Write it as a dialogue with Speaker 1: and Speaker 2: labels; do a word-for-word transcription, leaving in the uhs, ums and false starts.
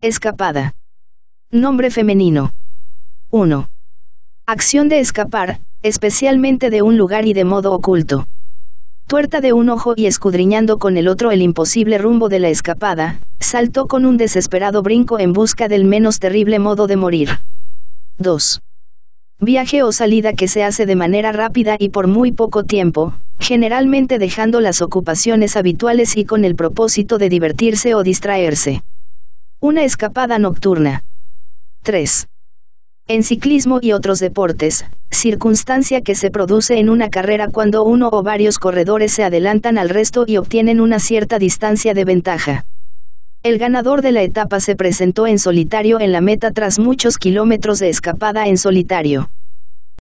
Speaker 1: Escapada. Nombre femenino. uno. Acción de escapar, especialmente de un lugar y de modo oculto. Tuerta de un ojo y escudriñando con el otro el imposible rumbo de la escapada, saltó con un desesperado brinco en busca del menos terrible modo de morir. dos. Viaje o salida que se hace de manera rápida y por muy poco tiempo, generalmente dejando las ocupaciones habituales y con el propósito de divertirse o distraerse. Una escapada nocturna. tres. En ciclismo y otros deportes, circunstancia que se produce en una carrera cuando uno o varios corredores se adelantan al resto y obtienen una cierta distancia de ventaja. El ganador de la etapa se presentó en solitario en la meta tras muchos kilómetros de escapada en solitario.